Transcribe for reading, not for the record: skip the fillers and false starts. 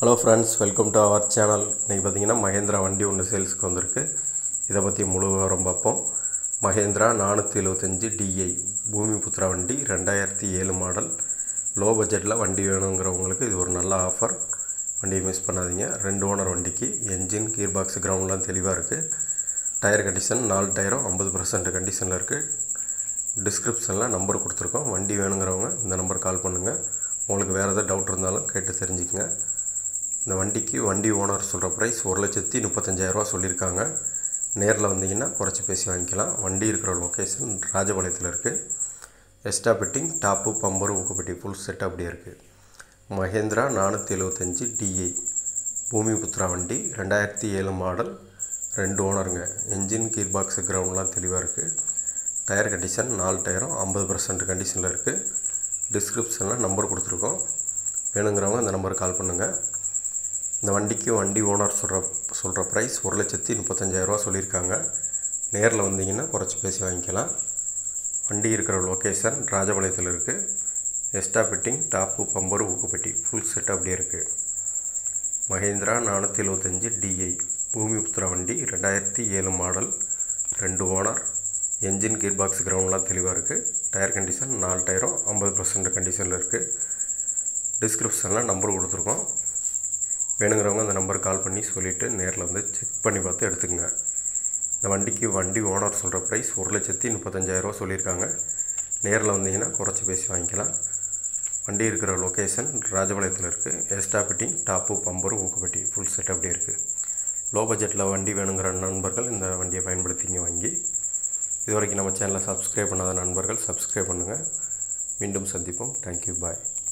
Hello friends, welcome to our channel. இன்றைக்கி பார்த்திங்கன்னா மஹேந்திரா வண்டி ஒன்று சேல்ஸுக்கு வந்திருக்கு. இதை பற்றி முழு விவரம் பார்ப்போம். மஹேந்திரா 475 டிஐ பூமிபுத்ரா வண்டி 2007 மாடல். லோ பட்ஜெட்டில் வண்டி வேணுங்கிறவங்களுக்கு இது ஒரு நல்ல ஆஃபர். வண்டியை மிஸ் பண்ணாதீங்க. 2 ஓனர் வண்டிக்கு. என்ஜின், கீர் பாக்ஸ், கிரவுண்ட்லாம் தெளிவாக இருக்குது. டயர் கண்டிஷன் 4 டயரும் 50% கண்டிஷனில் இருக்குது. டிஸ்கிரிப்ஷனில் நம்பர் கொடுத்துருக்கோம். வண்டி வேணுங்கிறவங்க இந்த நம்பர் கால் பண்ணுங்கள். உங்களுக்கு வேறு எதாவது டவுட் இருந்தாலும் கேட்டு தெரிஞ்சுக்கங்க. இந்த வண்டிக்கு வண்டி ஓனர் சொல்கிற ப்ரைஸ் 1,35,000 சொல்லியிருக்காங்க. நேரில் வந்தீங்கன்னா குறைச்சி பேசி வாங்கிக்கலாம். வண்டி இருக்கிற லொக்கேஷன் ராஜபாளையத்தில் இருக்குது. எக்ஸ்ட்ரா பெட்டிங், டாப்பு, பம்பர், ஊக்குப்பெட்டி ஃபுல் செட் அப்படியே இருக்குது. மஹேந்திரா 475 டிஐ பூமிபுத்ரா வண்டி 2007 மாடல். 2 ஓனருங்க. என்ஜின், கீர் பாக்ஸ், கிரவுண்ட்லாம் தெளிவாக இருக்குது. டயர் கண்டிஷன் 4 டயரும் 50% கண்டிஷனில் இருக்குது. டிஸ்கிரிப்ஷனில் நம்பர் கொடுத்துருக்கோம். வேணுங்கிறவங்க அந்த நம்பருக்கு கால் பண்ணுங்கள். இந்த வண்டிக்கு வண்டி ஓனர் சொல்கிற ப்ரைஸ் 1,35,000 சொல்லியிருக்காங்க. நேரில் வந்தீங்கன்னா குறைச்சி பேசி வாங்கிக்கலாம். வண்டி இருக்கிற லொக்கேஷன் ராஜபாளையத்தில் இருக்குது. எக்ஸ்ட்ரா பெட்டிங், டாப்பு, பம்பர், ஊக்குப்பெட்டி ஃபுல் செட் அப்படியே இருக்குது. மஹேந்திரா 475 டிஐ பூமிபுத்ரா வண்டி 2007 model. 2 owner. Engine, gear box, கிரவுண்ட்லாம் தெளிவாக இருக்குது. டயர் கண்டிஷன் 4 டயரும் 50% கண்டிஷனில் இருக்குது. டிஸ்கிரிப்ஷனில் நம்பர் கொடுத்துருக்கோம். வேணுங்கிறவங்க அந்த நம்பருக்கு கால் பண்ணி சொல்லிவிட்டு நேரில் வந்து செக் பண்ணி பார்த்து எடுத்துக்கங்க. இந்த வண்டிக்கு வண்டி ஓனர் சொல்கிற ப்ரைஸ் 1,35,000 சொல்லியிருக்காங்க. நேரில் வந்தீங்கன்னா குறைச்சி பேசி வாங்கிக்கலாம். வண்டி இருக்கிற லொக்கேஷன் ராஜபாளையத்தில் இருக்குது. எக்ஸ்ட்ரா பெட்டிங், டாப்பு, பம்பர், ஊக்குப்பெட்டி ஃபுல் செட் அப்படியே இருக்குது. லோ பட்ஜெட்டில் வண்டி வேணுங்கிற நண்பர்கள் இந்த வண்டியை பயன்படுத்திங்க வாங்கி. இது வரைக்கும் நம்ம சேனலை சப்ஸ்கிரைப் பண்ணாத நண்பர்கள் சப்ஸ்கிரைப் பண்ணுங்கள். மீண்டும் சந்திப்போம். தேங்க்யூ, பாய்.